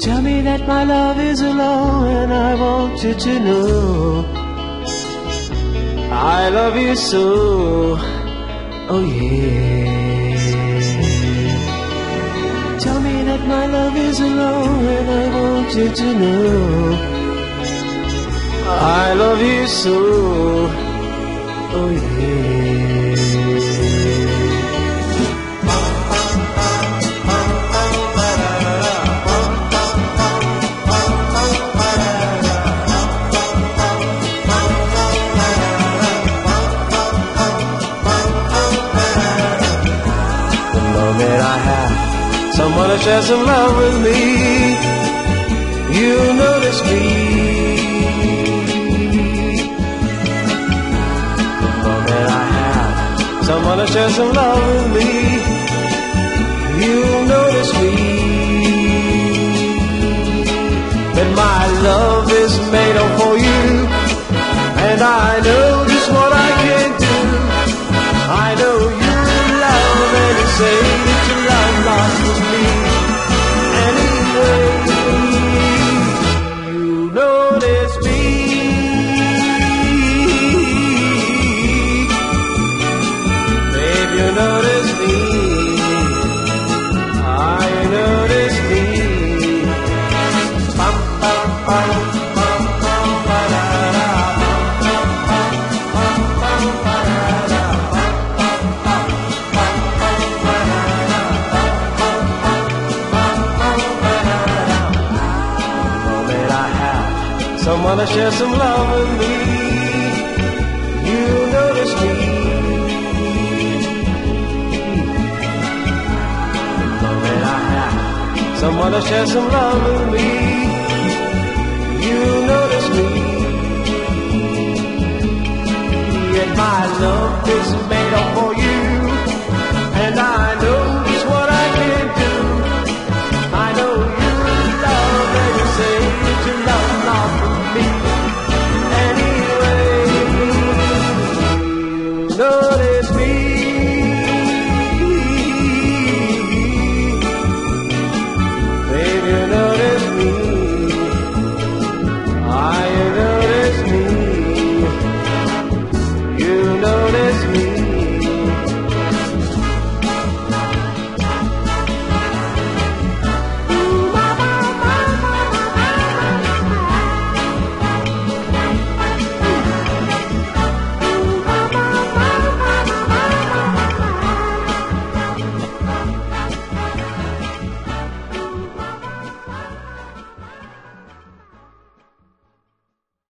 Tell me that my love is alone, and I want you to know I love you so. Oh yeah. Tell me that my love is alone, and I want you to know I love you so. Oh yeah. Someone to share some love with me. You notice me. The moment I have someone to share some love with me, you notice me. That my love is made up for you, and I know just what I can do. I know you love, and you say that you love lost with me. Anyway, you notice me. Babe, you notice me. I notice me. Bum, bum, bum, bum, bum, ba-da-da. Bum, bum, bum, bum, bum, ba-da-da. Someone to share some love with me. You notice me. The moment I have someone to share some love with me, you notice me. Yet my love is made up for you,